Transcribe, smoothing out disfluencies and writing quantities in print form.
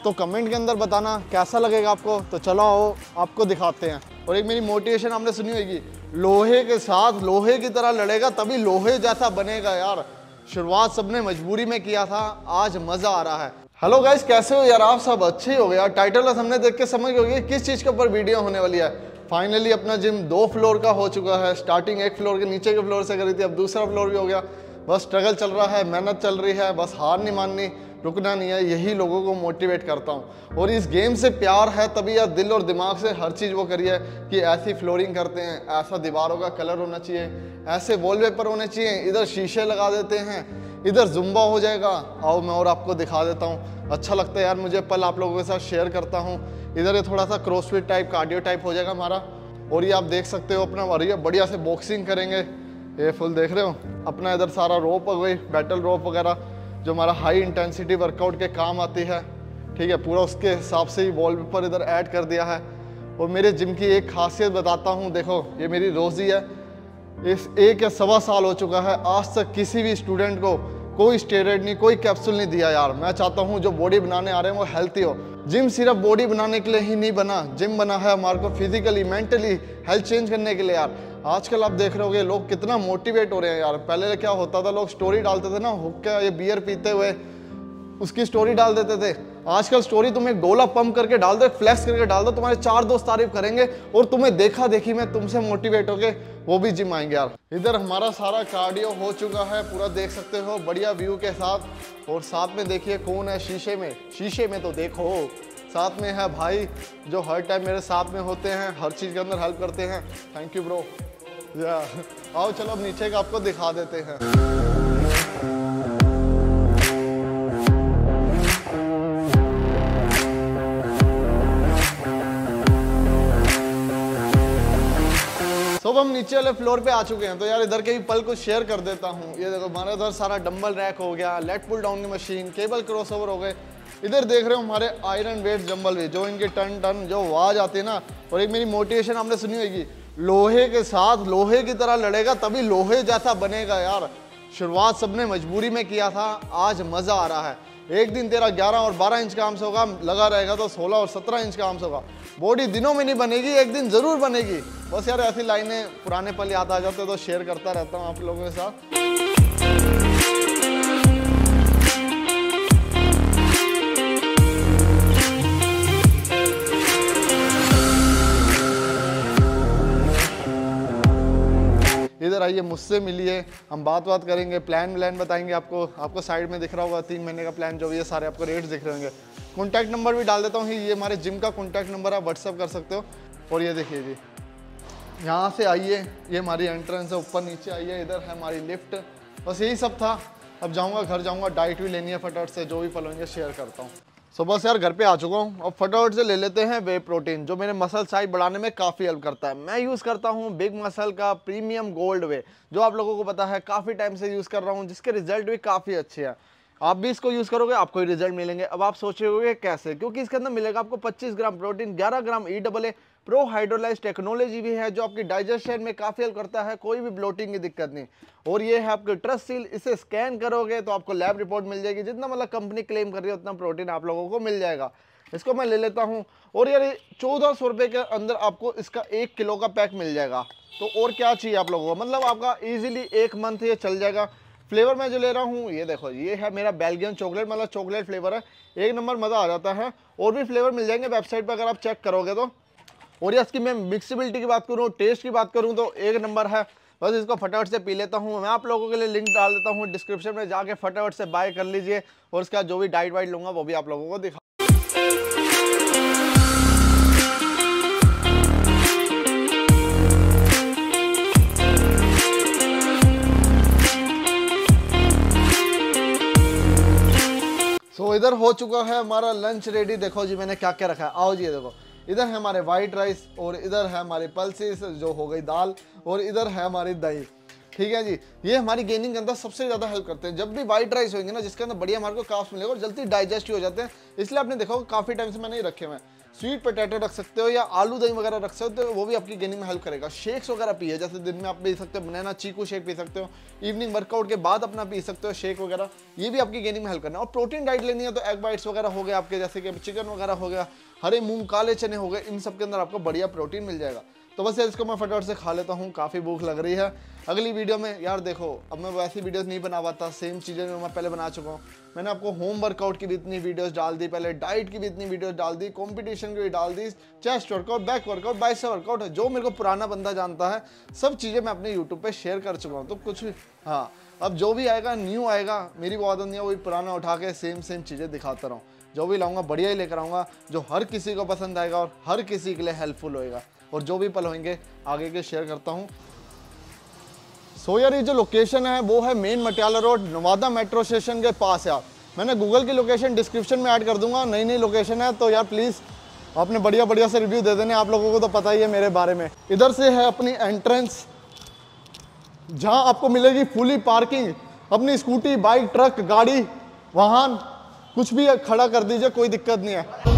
तो कमेंट के अंदर बताना कैसा लगेगा आपको। तो चलो आओ आपको दिखाते हैं। और एक मेरी मोटिवेशन आपने सुनी होगी, लोहे के साथ लोहे की तरह लड़ेगा तभी लोहे जैसा बनेगा। यार शुरुआत सबने मजबूरी में किया था, आज मजा आ रहा है। हेलो गाइस, कैसे हो यार? आप सब अच्छे ही हो गए यार। टाइटल हमने देख के समझ गए किस चीज़ के ऊपर वीडियो होने वाली है। फाइनली अपना जिम 2 फ्लोर का हो चुका है। स्टार्टिंग 1 फ्लोर के नीचे के फ्लोर से करी थी, अब दूसरा फ्लोर भी हो गया। बस स्ट्रगल चल रहा है, मेहनत चल रही है, बस हार नहीं माननी, रुकना नहीं है। यही लोगों को मोटिवेट करता हूँ। और इस गेम से प्यार है तभी यार दिल और दिमाग से हर चीज़ वो करिए कि ऐसी फ्लोरिंग करते हैं, ऐसा दीवारों का कलर होना चाहिए, ऐसे वॉलपेपर होने चाहिए, इधर शीशे लगा देते हैं, इधर जुम्बा हो जाएगा। आओ मैं और आपको दिखा देता हूँ। अच्छा लगता है यार मुझे, पल आप लोगों के साथ शेयर करता हूँ। इधर ये थोड़ा सा क्रॉसफिट टाइप, कार्डियो टाइप हो जाएगा हमारा। और ये आप देख सकते हो अपना बढ़िया से बॉक्सिंग करेंगे। ये फुल देख रहे हो अपना, इधर सारा रोप हो गई, बैटल रोप वगैरह जो हमारा हाई इंटेंसिटी वर्कआउट के काम आती है। ठीक है, पूरा उसके हिसाब से ही वॉलपेपर इधर ऐड कर दिया है। और मेरे जिम की एक खासियत बताता हूँ, देखो ये मेरी रोज़ी है। इस 1 या सवा साल हो चुका है, आज तक किसी भी स्टूडेंट को कोई स्टेरॉइड नहीं, कोई कैप्सूल नहीं दिया यार। मैं चाहता हूँ जो बॉडी बनाने आ रहे हैं वो हेल्थी हो। जिम सिर्फ बॉडी बनाने के लिए ही नहीं बना, जिम बना है हमारे को फिजिकली मेंटली हेल्थ चेंज करने के लिए यार। आजकल आप देख रहे होगे लोग कितना मोटिवेट हो रहे हैं यार। पहले क्या होता था, लोग स्टोरी डालते थे ना, हुक्का ये बियर पीते हुए उसकी स्टोरी डाल देते थे। आजकल स्टोरी तुम एक गोला पंप करके डाल दो, फ्लैक्स करके डाल दो, तुम्हारे 4 दोस्त तारीफ करेंगे और तुम्हें देखा देखी में तुमसे मोटिवेट होके वो भी जिम आएंगे यार। इधर हमारा सारा कार्डियो हो चुका है पूरा, देख सकते हो बढ़िया व्यू के साथ। और साथ में देखिए कौन है शीशे में, शीशे में तो देखो साथ में है भाई जो हर टाइम मेरे साथ में होते हैं, हर चीज़ के अंदर हेल्प करते हैं। Thank you bro. आओ चलो अब नीचे का आपको दिखा देते हैं। तो हम नीचे वाले फ्लोर पे आ चुके हैं। तो यार इधर के भी पल कुछ शेयर कर देता हूँ। ये देखो हमारे इधर सारा डंबल रैक हो गया, लेट पुल डाउन की मशीन, केबल क्रॉसओवर हो गए। इधर देख रहे हो हमारे आयरन वेट जंबल भी, जो इनके टन टन जो आवाज आती है ना। और एक मेरी मोटिवेशन आपने सुनी होगी, लोहे के साथ लोहे की तरह लड़ेगा तभी लोहे जैसा बनेगा। यार शुरुआत सबने मजबूरी में किया था, आज मजा आ रहा है। एक दिन तेरा 11 और 12 इंच का आर्म्स होगा, लगा रहेगा तो 16 और 17 इंच का आर्म्स होगा। बॉडी दिनों में नहीं बनेगी, एक दिन जरूर बनेगी। बस यार ऐसी लाइनें पुराने पल याद आ जाते तो शेयर करता रहता हूँ आप लोगों के साथ। इधर आइए, मुझसे मिलिए, हम बात करेंगे, प्लान बताएंगे आपको साइड में दिख रहा होगा 3 महीने का प्लान जो भी है, सारे आपको रेट्स दिख रहे होंगे। कॉन्टैक्ट नंबर भी डाल देता हूँ, ये हमारे जिम का कॉन्टैक्ट नंबर है, व्हाट्सअप कर सकते हो। और ये देखिए जी, यहाँ से आइए, ये हमारी एंट्रेंस है, ऊपर नीचे आइए, इधर है हमारी लिफ्ट। बस यही सब था। अब जाऊँगा घर, जाऊँगा डाइट भी लेनी है फटाफट से, जो भी फल होंगे शेयर करता हूँ। सो बस यार घर पे आ चुका हूँ, अब फटाफट से ले लेते हैं वे प्रोटीन, जो मेरे मसल साइज बढ़ाने में काफ़ी हेल्प करता है। मैं यूज़ करता हूँ बिग मसल का प्रीमियम गोल्ड वे, जो आप लोगों को पता है काफ़ी टाइम से यूज़ कर रहा हूँ, जिसके रिजल्ट भी काफ़ी अच्छे हैं। आप भी इसको यूज़ करोगे आपको ही रिजल्ट मिलेंगे। अब आप सोच रहे होगे कैसे, क्योंकि इसके अंदर मिलेगा आपको 25 gram protein, 11 gram EAA, pro hydrolyse technology भी है जो आपकी डाइजेशन में काफ़ी हेल्प करता है, कोई भी ब्लोटिंग की दिक्कत नहीं। और ये है आपके ट्रस्ट सील, इसे स्कैन करोगे तो आपको लैब रिपोर्ट मिल जाएगी, जितना मतलब कंपनी क्लेम कर रही है उतना प्रोटीन आप लोगों को मिल जाएगा। इसको मैं ले लेता हूँ। और यार 1400 रुपये के अंदर आपको इसका 1 किलो का पैक मिल जाएगा। तो और क्या चाहिए आप लोगों को, मतलब आपका ईजिली 1 मंथ ये चल जाएगा। फ्लेवर मैं जो ले रहा हूँ ये देखो, ये है मेरा बेल्जियन चॉकलेट, मतलब चॉकलेट फ्लेवर है, एक नंबर मज़ा आ जाता है। और भी फ्लेवर मिल जाएंगे वेबसाइट पर अगर आप चेक करोगे तो। और ये इसकी मैं मिक्सिबिलिटी की बात करूँ, टेस्ट की बात करूँ तो एक नंबर है। बस इसको फटाफट से पी लेता हूँ। मैं आप लोगों के लिए लिंक डाल देता हूँ डिस्क्रिप्शन में, जाके फटाफट से बाय कर लीजिए। और इसका जो भी डाइट वाइट लूँगा वो भी आप लोगों को दिखा। तो इधर हो चुका है हमारा लंच रेडी। देखो जी मैंने क्या क्या रखा है, आओ जी ये देखो। इधर है हमारे वाइट राइस, और इधर है हमारी पल्सेस जो हो गई दाल, और इधर है हमारी दही। ठीक है जी। ये हमारी गेनिंग के अंदर सबसे ज़्यादा हेल्प करते हैं। जब भी वाइट राइस होंगे ना, जिसके अंदर बढ़िया हमारे को कार्ब्स मिलेगा और जल्दी डाइजेस्ट हो जाते हैं, इसलिए आपने देखा होगा काफ़ी टाइम से मैंने ये रखे हुए हैं। स्वीट पोटैटो रख सकते हो या आलू दही वगैरह रख सकते हो, वो भी आपकी गेनिंग में हेल्प करेगा। शेक्स वगैरह पिए, जैसे दिन में आप पी सकते हो बनाना चीकू शेक पी सकते हो, इवनिंग वर्कआउट के बाद अपना पी सकते हो शेक वगैरह, ये भी आपकी गेनिंग में हेल्प करना है। और प्रोटीन डाइट लेनी है तो एग बाइट्स वगैरह हो गए आपके, जैसे कि चिकन वगैरह हो गया, हरे मूंग काले चने हो गए, इन सब के अंदर आपको बढ़िया प्रोटीन मिल जाएगा। तो बस यार इसको मैं फटाफट से खा लेता हूँ, काफ़ी भूख लग रही है। अगली वीडियो में यार देखो, अब मैं वैसी वीडियोस नहीं बना पाता, सेम चीज़ें मैं पहले बना चुका हूँ। मैंने आपको होम वर्कआउट की भी इतनी वीडियोस डाल दी, पहले डाइट की भी इतनी वीडियोस डाल दी, कंपटीशन की भी डाल दी, chest workout, back workout, bicep workout, जो मेरे को पुराना बंदा जानता है, सब चीज़ें मैं अपने यूट्यूब पर शेयर कर चुका हूँ। तो कुछ भी, हाँ, अब जो भी आएगा न्यू आएगा, मेरी वो आदत नहीं है वही पुराना उठा के सेम चीज़ें दिखाता रहूँ। जो भी लाऊंगा बढ़िया ही लेकर आऊँगा, जो हर किसी को पसंद आएगा और हर किसी के लिए हेल्पफुल होएगा, और जो भी पल होंगे आगे के शेयर करता हूँ। सो यार ये जो लोकेशन है वो है main Matiala road, Nawada metro station के पास यार। मैंने गूगल की लोकेशन डिस्क्रिप्शन में ऐड कर दूंगा, नई नई लोकेशन है, तो यार प्लीज़ आपने बढ़िया बढ़िया से रिव्यू दे देने, आप लोगों को तो पता ही है मेरे बारे में। इधर से है अपनी एंट्रेंस, जहाँ आपको मिलेगी फुली पार्किंग, अपनी स्कूटी, बाइक, ट्रक, गाड़ी, वाहन कुछ भी खड़ा कर दीजिए, कोई दिक्कत नहीं है।